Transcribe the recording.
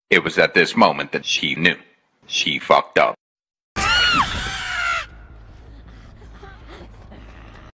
It was at this moment that she knew. She fucked up.